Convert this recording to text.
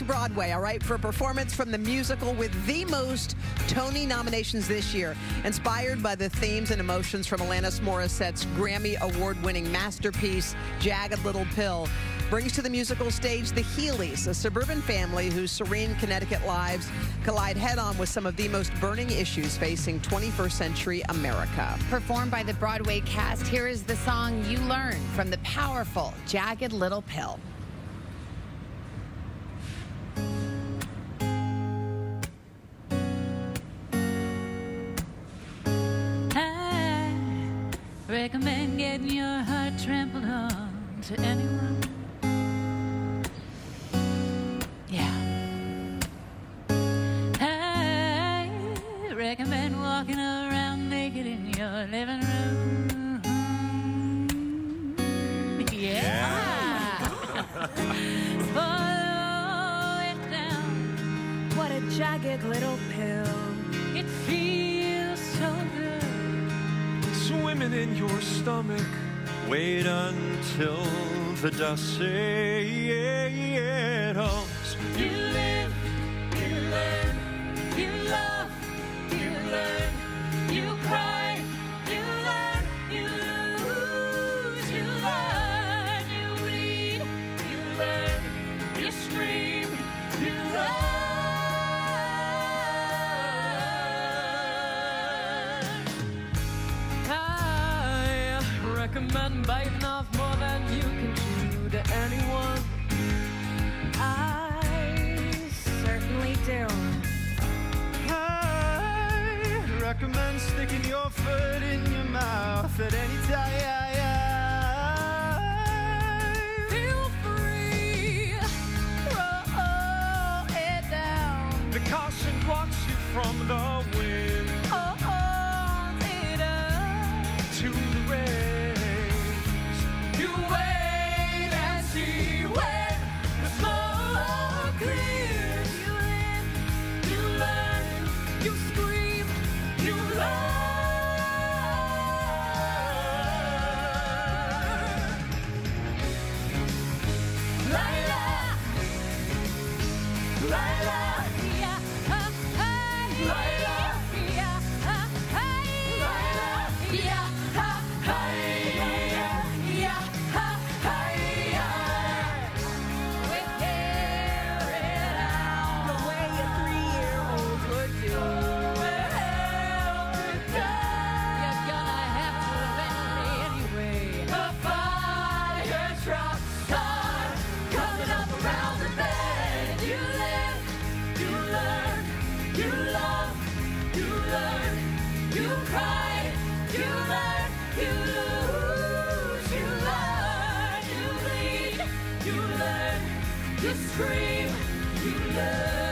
to Broadway, all right, for a performance from the musical with the most Tony nominations this year. Inspired by the themes and emotions from Alanis Morissette's Grammy Award-winning masterpiece, Jagged Little Pill, brings to the musical stage the Healy's, a suburban family whose serene Connecticut lives collide head-on with some of the most burning issues facing 21st century America. Performed by the Broadway cast, here is the song You Learn from the powerful Jagged Little Pill. I recommend getting your heart trampled on to anyone. Recommend walking around naked in your living room. Yeah. Follow it down. What a jagged little pill. It feels so good. Swimming in your stomach. Wait until the dust settles. You live, you learn, you love. You learn, you cry, you learn, you lose, you learn, you bleed, you learn, you scream, you learn. I recommend biting off more than you can chew to anyone. I certainly do. Recommend sticking your foot in your mouth at any time. Feel free, roll it down. The caution blocks you from the wind. Hold it up to the rays. You wait and see when the smoke clears. You live, you learn, you scream. You learn. Layla, Layla, yeah, Layla, yeah, Layla, yeah, we tear it out the way a 3-year-old would do. You cry, you learn, you lose, you learn, you bleed, you learn, you scream, you learn.